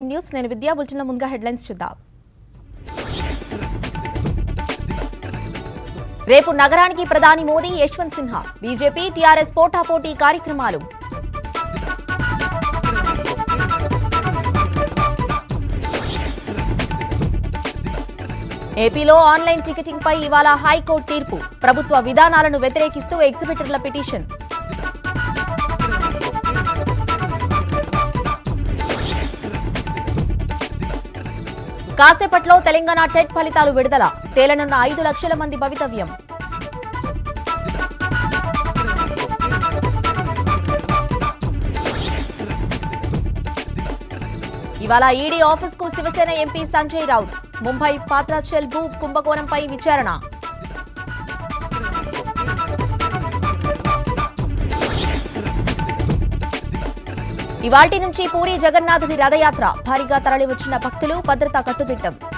Breaking news నేను విద్యా bulletin ముందుగా హెడ్లైన్స్ చూద్దాం. రేపు నగరానికి ప్రధాని మోదీ, యశ్వంత్ సిన్హా. బీజేపీ టీఆర్ఎస్ పోటాపోటీ కార్యక్రమాలు. ఏపీలో ఆన్లైన్ టికెటింగ్ పై ఇవాళ హైకోర్టు తీర్పు. ప్రభుత్వ విధానాలను వ్యతిరేకిస్తూ ఎగ్జిబిటర్ల పిటిషన్. కాసేపట్లో తెలంగాణ టెట్ ఫలితాలు విడుదల. తేలనున్న 5 లక్షల మంది భవితవ్యం. ఇవాళ ఈడీ ఆఫీస్కు శివసేన ఎంపీ సంజయ్ రౌత్. ముంబై పాత్రాచెల్ భూ కుంభకోణంపై విచారణ. ఇవాల్టి నుంచి పూరీ జగన్నాథుడి రథయాత్ర. భారీగా తరలివచ్చిన భక్తులు, భద్రతా కట్టుదిట్టం.